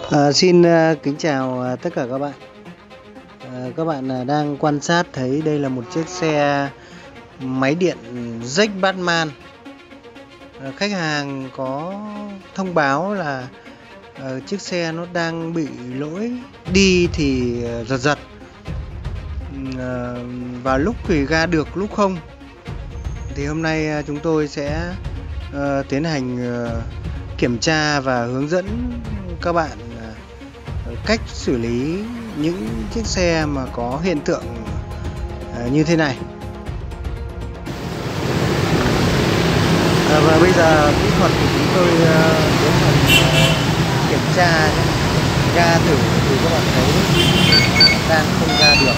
Xin kính chào tất cả các bạn. Các bạn đang quan sát thấy đây là một chiếc xe máy điện Jack Batman. Khách hàng có thông báo là chiếc xe nó đang bị lỗi đi thì giật giật, và lúc thì ra được lúc không. Thì hôm nay chúng tôi sẽ tiến hành kiểm tra và hướng dẫn các bạn cách xử lý những chiếc xe mà có hiện tượng như thế này. Và bây giờ kỹ thuật của chúng tôi tiến hành kiểm tra nhé. Ga thử thì các bạn thấy đang không ra được.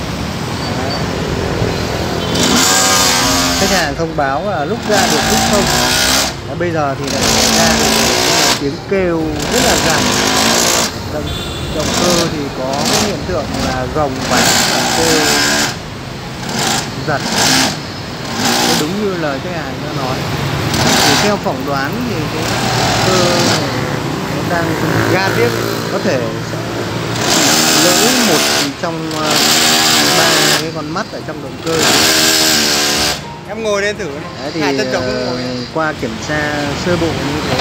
Khách hàng thông báo là lúc ra được lúc không. Bây giờ thì lại ra tiếng kêu rất là dài. Động cơ thì có hiện tượng là gồng và kêu giật. Đúng như lời khách hàng đã nói. Thì theo phỏng đoán thì cái cơ này nó đang ga tiếp, có thể sẽ lỗi một trong ba cái con mắt ở trong động cơ. Em ngồi lên thử này. Thì qua kiểm tra sơ bộ như thế.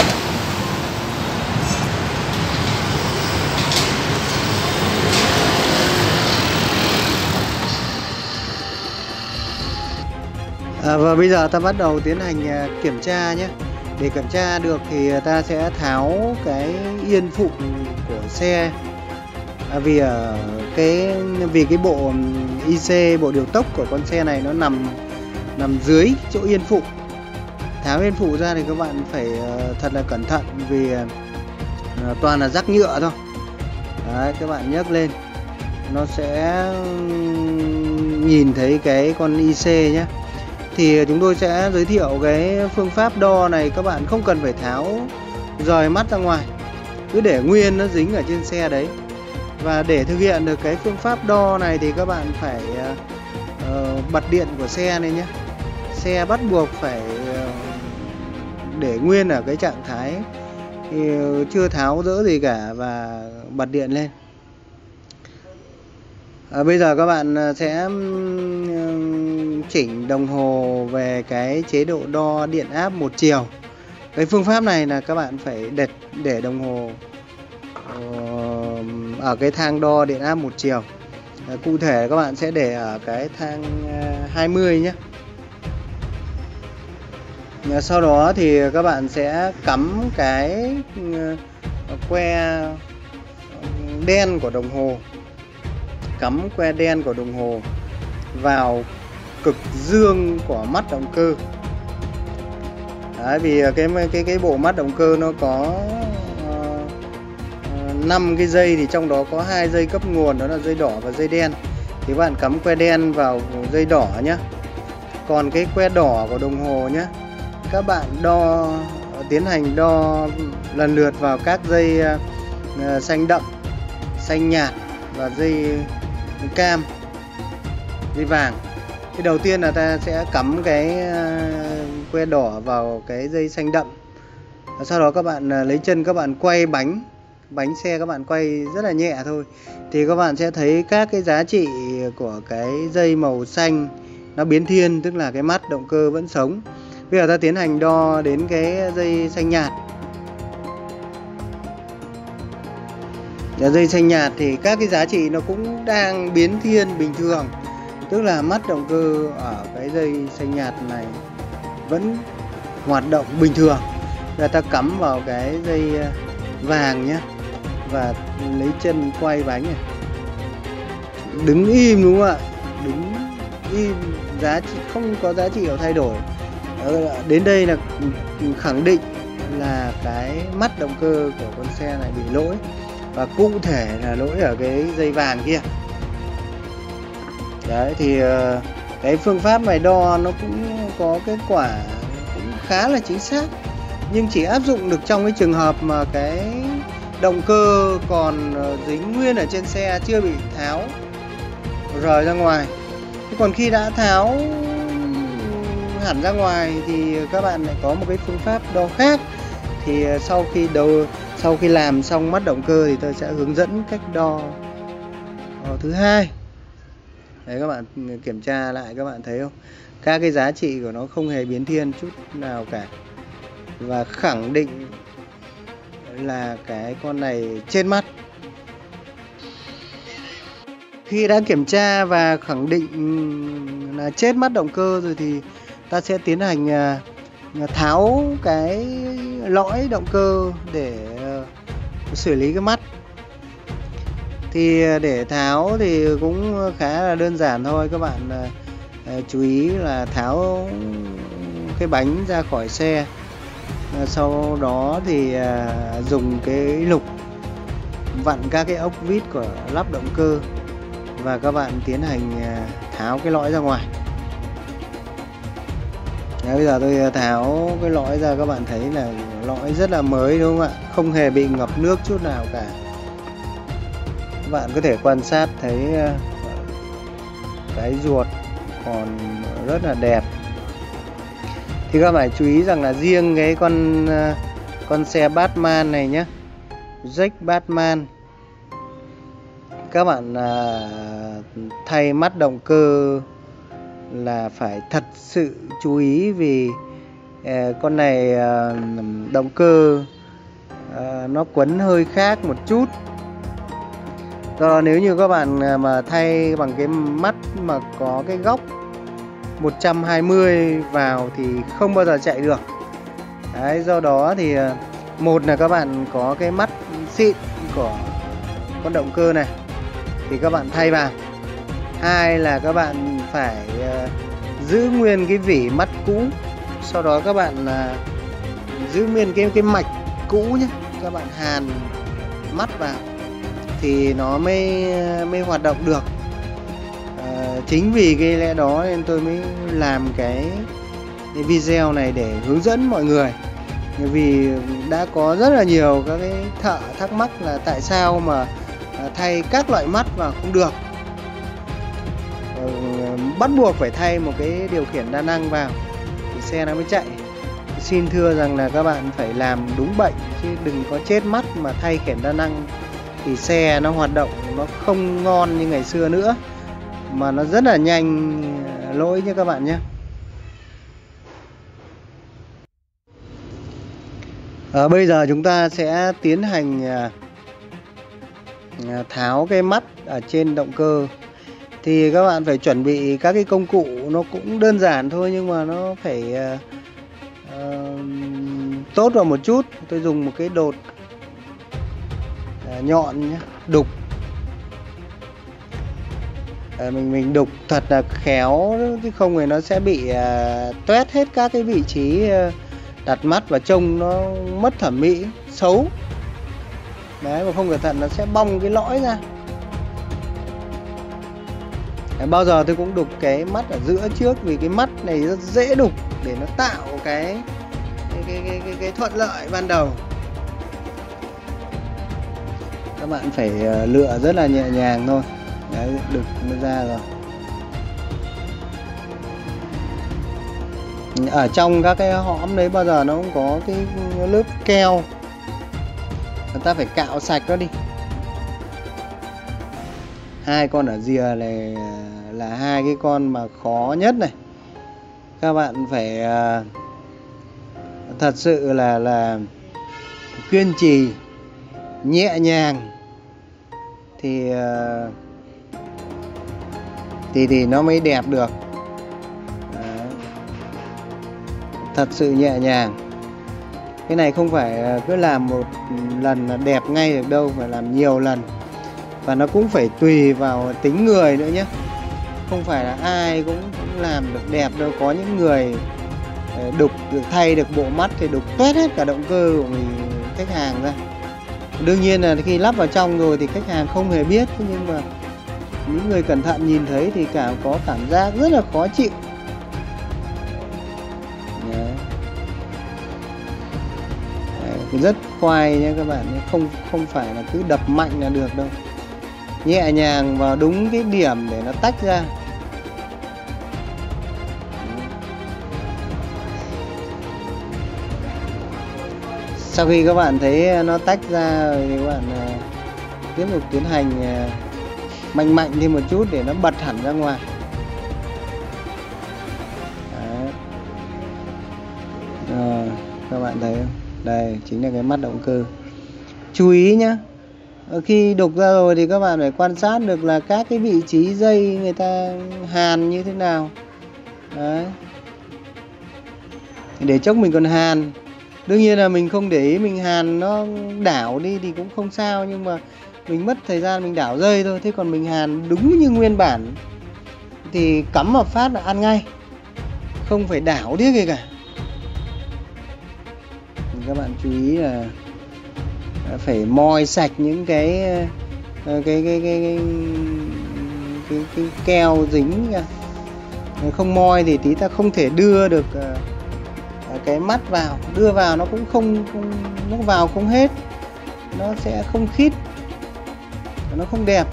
Và bây giờ ta bắt đầu tiến hành kiểm tra nhé. Để kiểm tra được thì ta sẽ tháo cái yên phụ của xe. Vì cái bộ IC, bộ điều tốc của con xe này nó nằm dưới chỗ yên phụ. Tháo yên phụ ra thì các bạn phải thật là cẩn thận, vì toàn là rắc nhựa thôi. Đấy, các bạn nhấc lên nó sẽ nhìn thấy cái con IC nhé. Thì chúng tôi sẽ giới thiệu cái phương pháp đo này. Các bạn không cần phải tháo rời mắt ra ngoài, cứ để nguyên nó dính ở trên xe đấy. Và để thực hiện được cái phương pháp đo này thì các bạn phải bật điện của xe này nhé. Xe bắt buộc phải để nguyên ở cái trạng thái chưa tháo dỡ gì cả và bật điện lên. Bây giờ các bạn sẽ chỉnh đồng hồ về cái chế độ đo điện áp một chiều. Cái phương pháp này là các bạn phải để đồng hồ ở cái thang đo điện áp một chiều. Cụ thể các bạn sẽ để ở cái thang 20 nhé. Sau đó thì các bạn sẽ cắm cái que đen của đồng hồ, cắm que đen của đồng hồ vào cực dương của mắt động cơ. Đấy, vì cái bộ mắt động cơ nó có 5 cái dây, thì trong đó có 2 dây cấp nguồn, đó là dây đỏ và dây đen. Thì các bạn cắm que đen vào dây đỏ nhé. Còn cái que đỏ của đồng hồ nhé, các bạn tiến hành đo lần lượt vào các dây xanh đậm, xanh nhạt và dây cam, dây vàng. Thì đầu tiên là ta sẽ cắm cái que đỏ vào cái dây xanh đậm. Sau đó các bạn lấy chân các bạn quay bánh xe, các bạn quay rất là nhẹ thôi. Thì các bạn sẽ thấy các cái giá trị của cái dây màu xanh nó biến thiên, tức là cái mắt động cơ vẫn sống. Bây giờ ta tiến hành đo đến cái dây xanh nhạt. Dây xanh nhạt thì các cái giá trị nó cũng đang biến thiên bình thường, tức là mắt động cơ ở cái dây xanh nhạt này vẫn hoạt động bình thường. Bây giờ ta cắm vào cái dây vàng nhé, và lấy chân quay bánh này. Đứng im, đúng không ạ? Đứng im, giá trị không có giá trị nào thay đổi. Đến đây là khẳng định là cái mắt động cơ của con xe này bị lỗi, và cụ thể là lỗi ở cái dây vàng kia. Đấy, thì cái phương pháp này đo nó cũng có kết quả cũng khá là chính xác, nhưng chỉ áp dụng được trong cái trường hợp mà cái động cơ còn dính nguyên ở trên xe, chưa bị tháo rời ra ngoài. Còn khi đã tháo hẳn ra ngoài thì các bạn lại có một cái phương pháp đo khác. Thì sau khi Sau khi làm xong mắt động cơ thì tôi sẽ hướng dẫn cách đo thứ hai. Đấy, các bạn kiểm tra lại, các bạn thấy không? Các cái giá trị của nó không hề biến thiên chút nào cả. Và khẳng định là cái con này trên mắt. Khi đã kiểm tra và khẳng định là chết mắt động cơ rồi thì ta sẽ tiến hành tháo cái lõi động cơ để xử lý cái mắt. Thì để tháo thì cũng khá là đơn giản thôi. Các bạn chú ý là tháo cái bánh ra khỏi xe. Sau đó thì dùng cái lục vặn các cái ốc vít của lắp động cơ. Và các bạn tiến hành tháo cái lõi ra ngoài. Đấy, bây giờ tôi tháo cái lõi ra, các bạn thấy là lõi rất là mới đúng không ạ? Không hề bị ngập nước chút nào cả. Các bạn có thể quan sát thấy cái ruột còn rất là đẹp. Thì các bạn chú ý rằng là riêng cái con xe Batman này nhé, Jack Batman, các bạn thay mắt động cơ là phải thật sự chú ý, vì con này động cơ nó quấn hơi khác một chút. Do đó nếu như các bạn mà thay bằng cái mắt mà có cái góc 120 vào thì không bao giờ chạy được. Đấy, do đó thì một là các bạn có cái mắt xịn của con động cơ này thì các bạn thay vào. Hai là các bạn phải giữ nguyên cái vỉ mắt cũ. Sau đó các bạn giữ nguyên cái mạch cũ nhé. Các bạn hàn mắt vào thì nó mới hoạt động được. Chính vì cái lẽ đó nên tôi mới làm cái video này để hướng dẫn mọi người. Vì đã có rất là nhiều các cái thợ thắc mắc là tại sao mà thay các loại mắt mà không được. Bắt buộc phải thay một cái điều khiển đa năng vào thì xe nó mới chạy. Xin thưa rằng là các bạn phải làm đúng bệnh, chứ đừng có chết mắt mà thay khiển đa năng thì xe nó hoạt động nó không ngon như ngày xưa nữa, mà nó rất là nhanh lỗi nha các bạn nhé. Bây giờ chúng ta sẽ tiến hành tháo cái mắt ở trên động cơ. Thì các bạn phải chuẩn bị các cái công cụ, nó cũng đơn giản thôi nhưng mà nó phải tốt vào một chút. Tôi dùng một cái đột nhọn nhé, đục. Mình đục thật là khéo, chứ không thì nó sẽ bị toét hết các cái vị trí đặt mắt và trông nó mất thẩm mỹ, xấu. Đấy, mà không cẩn thận nó sẽ bong cái lõi ra. Bao giờ tôi cũng đục cái mắt ở giữa trước, vì cái mắt này rất dễ đục để nó tạo cái thuận lợi ban đầu. Các bạn phải lựa rất là nhẹ nhàng thôi. Đấy, đục nó ra rồi. Ở trong các cái hõm đấy bao giờ nó cũng có cái lớp keo, người ta phải cạo sạch nó đi. Hai con ở rìa này là hai cái con mà khó nhất này. Các bạn phải thật sự là kiên trì, nhẹ nhàng thì nó mới đẹp được. Thật sự nhẹ nhàng. Cái này không phải cứ làm một lần là đẹp ngay được đâu, phải làm nhiều lần. Và nó cũng phải tùy vào tính người nữa nhé. Không phải là ai cũng làm được đẹp đâu. Có những người đục được, thay được bộ mắt thì đục toét hết cả động cơ của mình, khách hàng ra. Đương nhiên là khi lắp vào trong rồi thì khách hàng không hề biết, nhưng mà những người cẩn thận nhìn thấy thì có cảm giác rất là khó chịu. Rất khoai nhé các bạn, không phải là cứ đập mạnh là được đâu. Nhẹ nhàng vào đúng cái điểm để nó tách ra. Sau khi các bạn thấy nó tách ra thì các bạn tiếp tục tiến hành mạnh mạnh thêm một chút để nó bật hẳn ra ngoài. Đấy. Các bạn thấy không? Đây chính là cái mắt động cơ. Chú ý nhá, khi đục ra rồi thì các bạn phải quan sát được là các cái vị trí dây người ta hàn như thế nào. Đấy. Để chốc mình còn hàn. Đương nhiên là mình không để ý mình hàn nó đảo đi thì cũng không sao, nhưng mà mình mất thời gian mình đảo dây thôi. Thế còn mình hàn đúng như nguyên bản thì cắm vào phát là ăn ngay, không phải đảo tiếc gì cả. Các bạn chú ý là phải moi sạch những cái keo dính ra. Không moi thì tí ta không thể đưa được cái mắt vào, đưa vào nó cũng không nó vào không hết, nó sẽ không khít, nó không đẹp.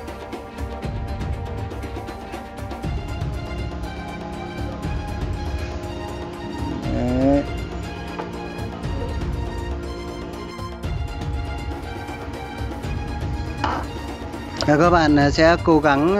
Đấy. Các bạn sẽ cố gắng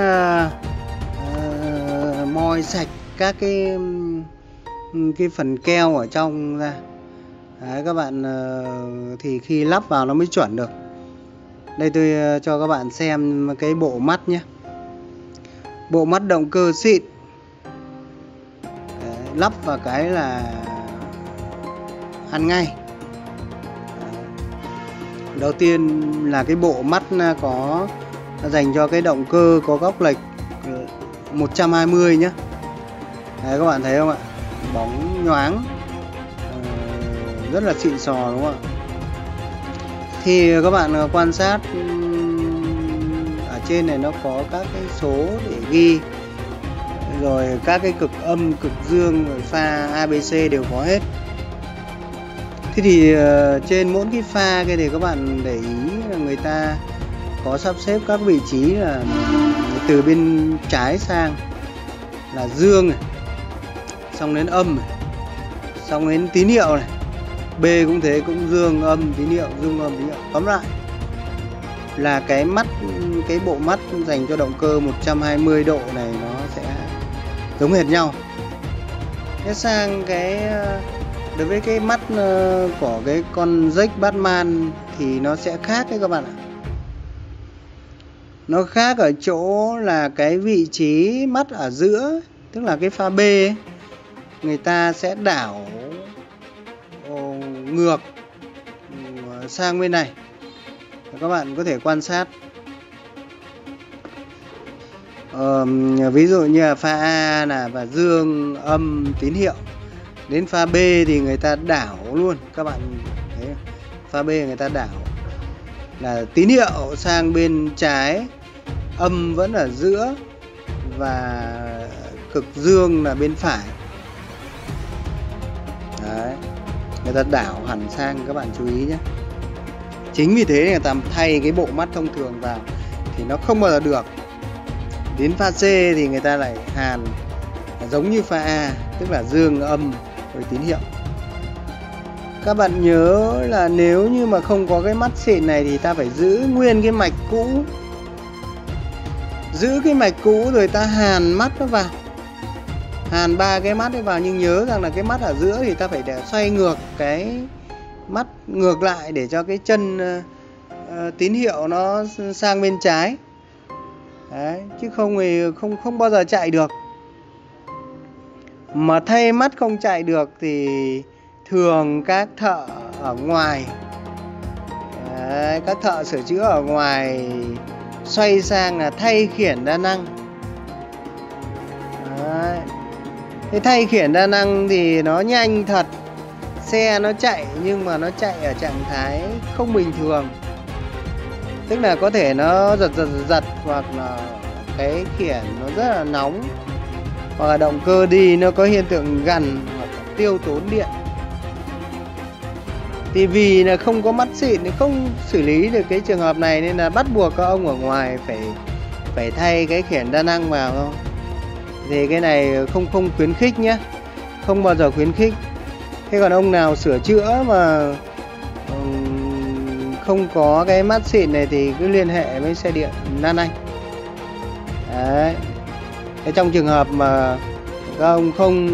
moi sạch các cái phần keo ở trong ra. Đấy, các bạn thì khi lắp vào nó mới chuẩn được. Đây tôi cho các bạn xem cái bộ mắt nhé. Bộ mắt động cơ xịn. Đấy, lắp vào cái là ăn ngay. Đấy. Đầu tiên là cái bộ mắt có dành cho cái động cơ có góc lệch 120 nhé. Đấy, các bạn thấy không ạ? Bóng nhoáng, rất là xịn sò đúng không ạ? Thì các bạn quan sát ở trên này nó có các cái số để ghi, rồi các cái cực âm, cực dương, rồi pha ABC đều có hết. Thế thì trên mỗi cái pha kia thì các bạn để ý là người ta có sắp xếp các vị trí là từ bên trái sang là dương này, xong đến âm này, xong đến tín hiệu này. B cũng thế, cũng dương âm tín hiệu, dương âm tín hiệu. Tóm lại là cái mắt, cái bộ mắt dành cho động cơ 120 độ này nó sẽ giống hệt nhau. Thế sang cái đối với cái mắt của cái con Jack Batman thì nó sẽ khác đấy các bạn ạ. Nó khác ở chỗ là cái vị trí mắt ở giữa, tức là cái pha B ấy, người ta sẽ đảo ngược sang bên này. Các bạn có thể quan sát. Ví dụ như là pha A là và dương âm tín hiệu. Đến pha B thì người ta đảo luôn. Các bạn thấy không? Pha B người ta đảo là tín hiệu sang bên trái, âm vẫn ở giữa và cực dương là bên phải. Đấy, người ta đảo hẳn sang, các bạn chú ý nhé. Chính vì thế người ta thay cái bộ mắt thông thường vào thì nó không bao giờ được. Đến pha C thì người ta lại hàn giống như pha A, tức là dương âm với tín hiệu. Các bạn nhớ là nếu như mà không có cái mắt xịn này thì ta phải giữ nguyên cái mạch cũ. Giữ cái mạch cũ rồi ta hàn mắt nó vào, hàn ba cái mắt ấy vào. Nhưng nhớ rằng là cái mắt ở giữa thì ta phải để xoay ngược cái mắt ngược lại để cho cái chân tín hiệu nó sang bên trái. Đấy, chứ không thì không bao giờ chạy được. Mà thay mắt không chạy được thì thường các thợ ở ngoài, đấy, các thợ sửa chữa ở ngoài xoay sang là thay khiển đa năng. Đấy. Thế thay khiển đa năng thì nó nhanh thật. Xe nó chạy nhưng mà nó chạy ở trạng thái không bình thường. Tức là có thể nó giật hoặc là cái khiển nó rất là nóng, hoặc là động cơ đi nó có hiện tượng gằn hoặc là tiêu tốn điện. Thì vì là không có mắt xịn thì không xử lý được cái trường hợp này, nên là bắt buộc các ông ở ngoài phải thay cái khiển đa năng vào thôi. Thì cái này không khuyến khích nhé, không bao giờ khuyến khích. Thế còn ông nào sửa chữa mà không có cái mắt xịn này thì cứ liên hệ với xe điện Lan Anh. Đấy. Thế trong trường hợp mà các ông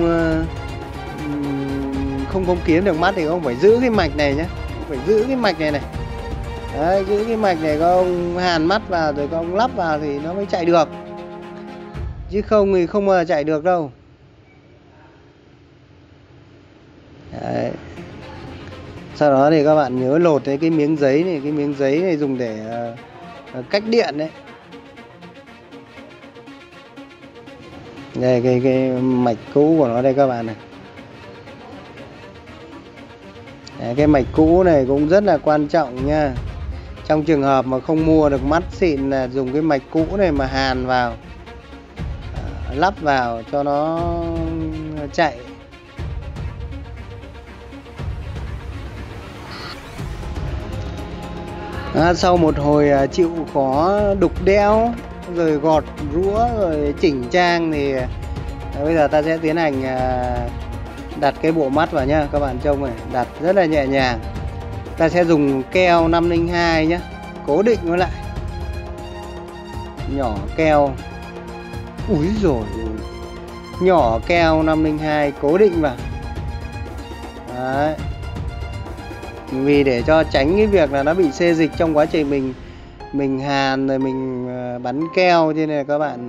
không kiếm được mắt thì các ông phải giữ cái mạch này nhé, phải giữ cái mạch này này. Đấy, giữ cái mạch này các ông hàn mắt vào rồi các ông lắp vào thì nó mới chạy được, chứ không thì không bao giờ chạy được đâu. Đấy. Sau đó thì các bạn nhớ lột cái miếng giấy này, cái miếng giấy này dùng để cách điện đấy. Đây cái mạch cũ của nó đây các bạn này. Đấy, cái mạch cũ này cũng rất là quan trọng nha. Trong trường hợp mà không mua được mắt xịn là dùng cái mạch cũ này mà hàn vào, lắp vào cho nó chạy. Sau một hồi chịu khó đục đẽo rồi gọt rũa rồi chỉnh trang thì bây giờ ta sẽ tiến hành đặt cái bộ mắt vào nhá. Các bạn trông này, đặt rất là nhẹ nhàng. Ta sẽ dùng keo 502 nhá, cố định nó lại. Nhỏ keo. Úi rồi, nhỏ keo 502 cố định vào. Đấy. Vì để cho tránh cái việc là nó bị xê dịch trong quá trình mình hàn rồi mình bắn keo, cho nên là các bạn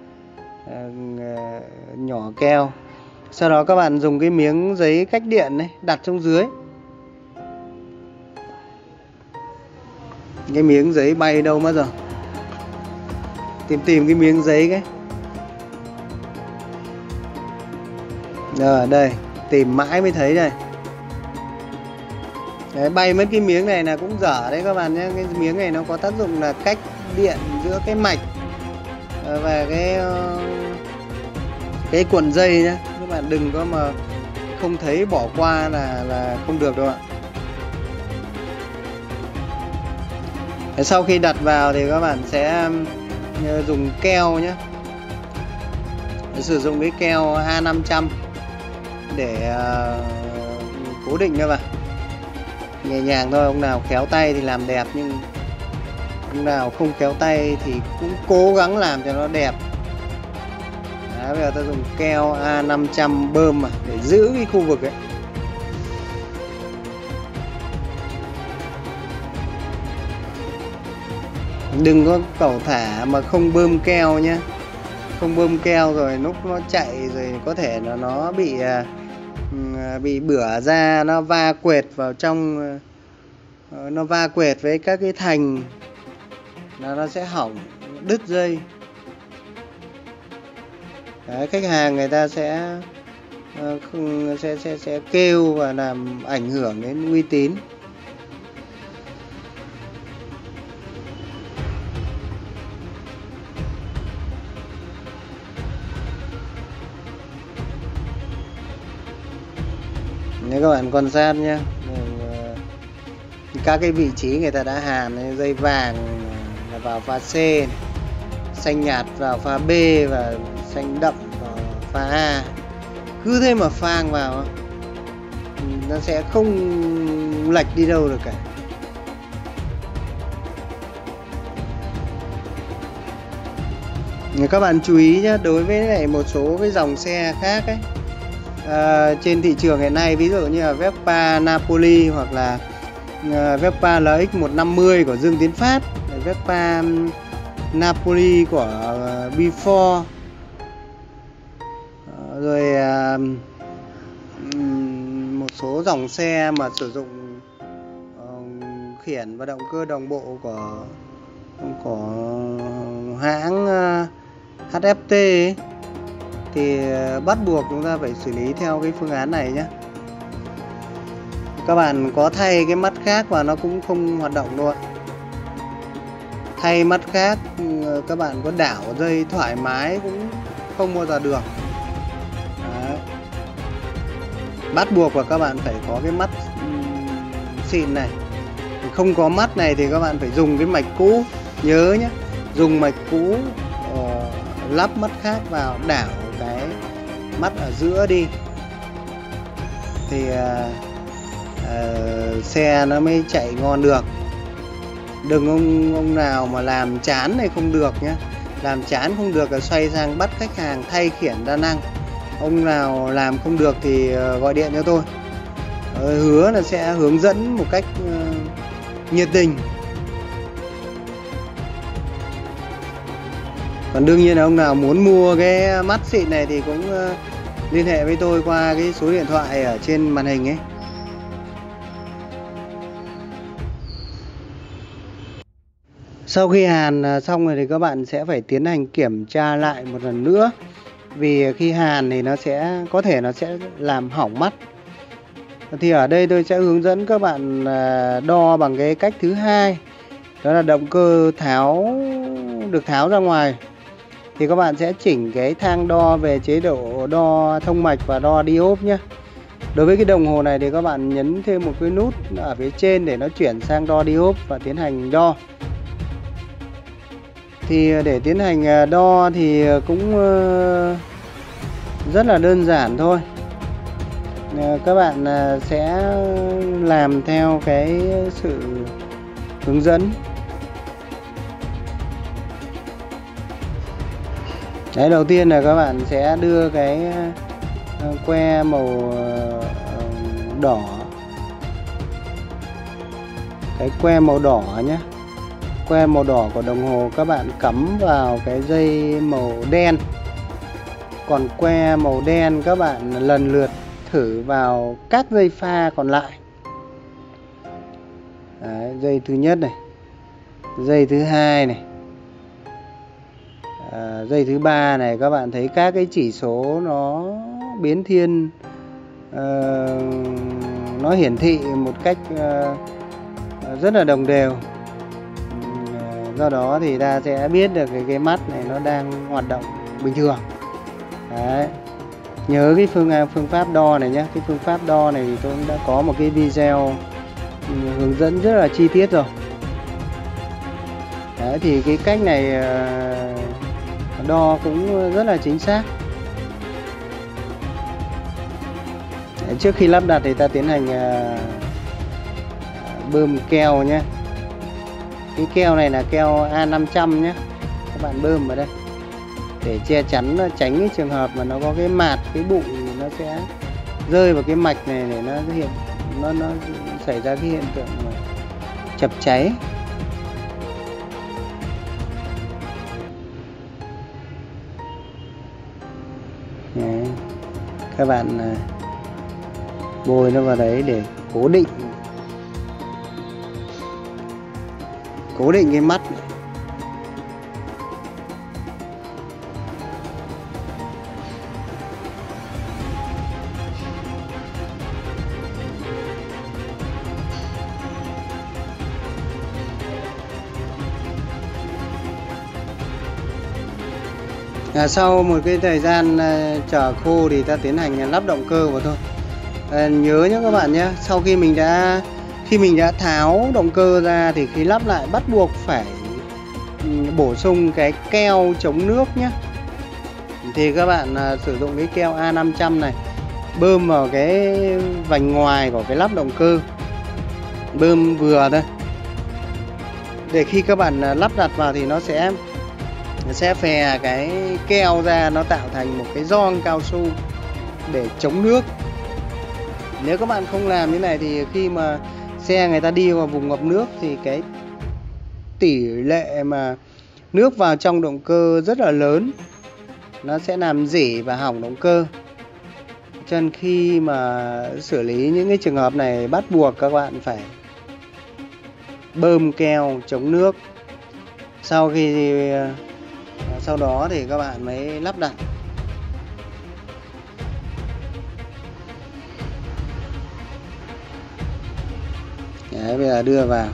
nhỏ keo. Sau đó các bạn dùng cái miếng giấy cách điện này đặt xuống dưới. Cái miếng giấy bay đâu mất rồi? Tìm cái miếng giấy cái. Rồi đây, tìm mãi mới thấy đây. Đấy, bay mất cái miếng này là cũng dở đấy các bạn nhé. Cái miếng này nó có tác dụng là cách điện giữa cái mạch và cái cuộn dây nhé. Các bạn đừng có mà không thấy bỏ qua là không được đâu ạ. Đấy, sau khi đặt vào thì các bạn sẽ dùng keo nhé. Sử dụng cái keo A500 để cố định các bạn. Nhẹ nhàng thôi, ông nào khéo tay thì làm đẹp, nhưng ông nào không khéo tay thì cũng cố gắng làm cho nó đẹp. Đấy, bây giờ ta dùng keo A500 bơm mà để giữ cái khu vực ấy. Đừng có cẩu thả mà không bơm keo nhé. Không bơm keo rồi lúc nó chạy rồi có thể là nó bị bửa ra, nó va quệt vào trong, nó va quệt với các cái thành là nó sẽ hỏng, đứt dây. Đấy, khách hàng người ta sẽ kêu và làm ảnh hưởng đến uy tín. Nếu các bạn quan sát nhé, các cái vị trí người ta đã hàn, dây vàng là vào pha C này, xanh nhạt vào pha B và xanh đậm vào pha A. Cứ thế mà phang vào nó sẽ không lệch đi đâu được cả. Các bạn chú ý nhé, đối với lại một số cái dòng xe khác ấy, trên thị trường hiện nay, ví dụ như là Vespa Napoli hoặc là Vespa LX150 của Dương Tiến Phát, Vespa Napoli của Before, rồi một số dòng xe mà sử dụng khiển và động cơ đồng bộ của hãng HFT ấy, thì bắt buộc chúng ta phải xử lý theo cái phương án này nhé. Các bạn có thay cái mắt khác và nó cũng không hoạt động luôn. Thay mắt khác các bạn có đảo dây thoải mái cũng không bao giờ được. Đấy. Bắt buộc là các bạn phải có cái mắt xịn này. Không có mắt này thì các bạn phải dùng cái mạch cũ. Nhớ nhé, dùng mạch cũ lắp mắt khác vào, đảo cái mắt ở giữa đi thì xe nó mới chạy ngon được. Đừng ông nào mà làm chán này không được nhé. Làm chán không được là xoay sang bắt khách hàng thay khiển đa năng. Ông nào làm không được thì gọi điện cho tôi. Hứa là sẽ hướng dẫn một cách nhiệt tình. Còn đương nhiên là ông nào muốn mua cái mắt xịn này thì cũng liên hệ với tôi qua cái số điện thoại ở trên màn hình ấy. Sau khi hàn xong rồi thì các bạn sẽ phải tiến hành kiểm tra lại một lần nữa. Vì khi hàn thì nó sẽ có thể nó sẽ làm hỏng mắt. Thì ở đây tôi sẽ hướng dẫn các bạn đo bằng cái cách thứ hai. Đó là động cơ được tháo ra ngoài. Thì các bạn sẽ chỉnh cái thang đo về chế độ đo thông mạch và đo diop nhé. Đối với cái đồng hồ này thì các bạn nhấn thêm một cái nút ở phía trên để nó chuyển sang đo diop và tiến hành đo. Thì để tiến hành đo thì cũng rất là đơn giản thôi. Các bạn sẽ làm theo cái sự hướng dẫn. Đấy, đầu tiên là các bạn sẽ đưa cái que màu đỏ. Cái que màu đỏ nhé. Que màu đỏ của đồng hồ các bạn cắm vào cái dây màu đen. Còn que màu đen các bạn lần lượt thử vào các dây pha còn lại. Đấy, dây thứ nhất này, dây thứ hai này, dây thứ ba này, các bạn thấy các cái chỉ số nó biến thiên, nó hiển thị một cách rất là đồng đều. Do đó thì ta sẽ biết được cái mắt này nó đang hoạt động bình thường. Đấy. Nhớ cái phương pháp đo này nhé. Cái phương pháp đo này thì tôi cũng đã có một cái video hướng dẫn rất là chi tiết rồi. Đấy, thì cái cách này đo cũng rất là chính xác. Đấy, trước khi lắp đặt thì ta tiến hành bơm keo nhé. Cái keo này là keo A500 nhé. Các bạn bơm vào đây để che chắn, tránh cái trường hợp mà nó có cái mạt, cái bụi nó sẽ rơi vào cái mạch này để nó xảy ra cái hiện tượng chập cháy. Đấy. Các bạn bôi nó vào đấy để cố định cái mắt này. Sau một cái thời gian chờ khô thì ta tiến hành lắp động cơ vào thôi. Nhớ nhé các bạn nhé, sau khi mình đã tháo động cơ ra thì khi lắp lại bắt buộc phải bổ sung cái keo chống nước nhé. Thì các bạn sử dụng cái keo A500 này, bơm vào cái vành ngoài của cái lắp động cơ, bơm vừa thôi, để khi các bạn lắp đặt vào thì nó sẽ phè cái keo ra, nó tạo thành một cái gioăng cao su để chống nước. Nếu các bạn không làm như này thì khi mà xe người ta đi vào vùng ngập nước thì cái tỷ lệ mà nước vào trong động cơ rất là lớn, nó sẽ làm rỉ và hỏng động cơ. Cho nên khi mà xử lý những cái trường hợp này bắt buộc các bạn phải bơm keo chống nước. Sau đó thì các bạn mới lắp đặt. Đấy, bây giờ đưa vào.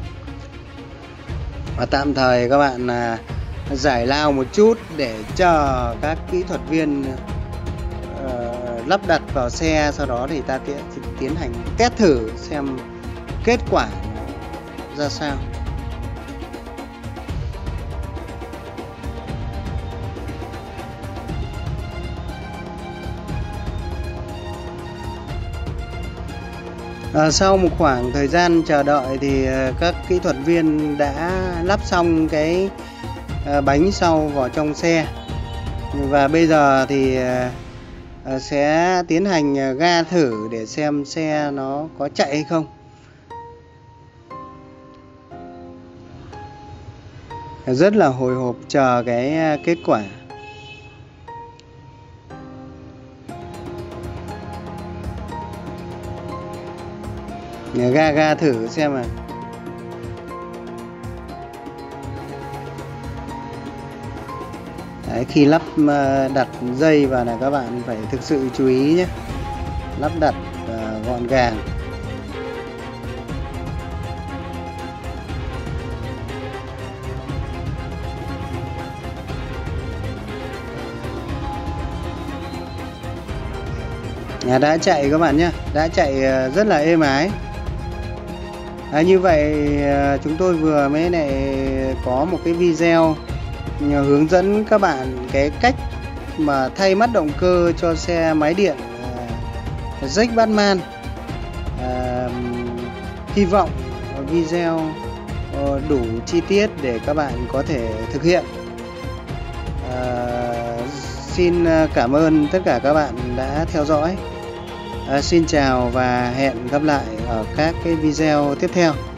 Và tạm thời các bạn giải lao một chút để chờ các kỹ thuật viên lắp đặt vào xe. Sau đó thì ta tiến hành test thử xem kết quả ra sao. Sau một khoảng thời gian chờ đợi thì các kỹ thuật viên đã lắp xong cái bánh sau vào trong xe, và bây giờ thì sẽ tiến hành ga thử để xem xe nó có chạy hay không. Rất là hồi hộp chờ cái kết quả. Ga thử xem nào. Đấy, khi lắp đặt dây vào là các bạn phải thực sự chú ý nhé, lắp đặt gọn gàng. Đã chạy các bạn nhé, đã chạy rất là êm ái. Như vậy chúng tôi vừa mới lại có một cái video hướng dẫn các bạn cái cách mà thay mắt động cơ cho xe máy điện Jack Batman. Hy vọng video đủ chi tiết để các bạn có thể thực hiện. Xin cảm ơn tất cả các bạn đã theo dõi. Xin chào và hẹn gặp lại ở các cái video tiếp theo.